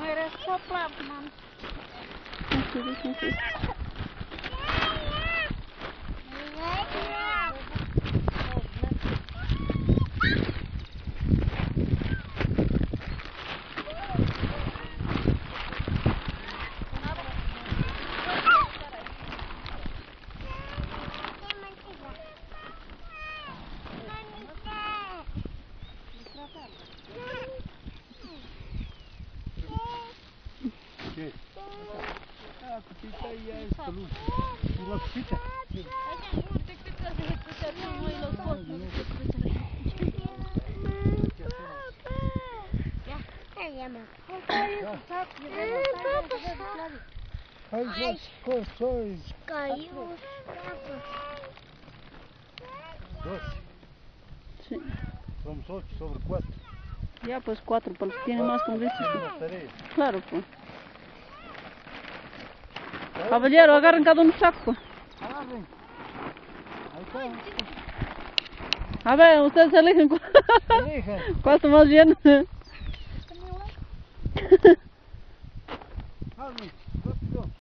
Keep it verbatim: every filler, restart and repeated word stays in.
Mai răsoplat, m-am... Ce? A, cuțita ea e stăluș. Nu la cuțita? Hai jos, scos, soi. Caiu. Jos. Sim. Vamos outros sobre quatro. Já, pois quatro, para eles terem mais conversa. Claro, pô. Cavalheiro, agarrem cada um no saco, pô. Agarrem. Aí está. A ver, ustedes se eligen. Eligen. ¿Cuál está más bien? Agarrem.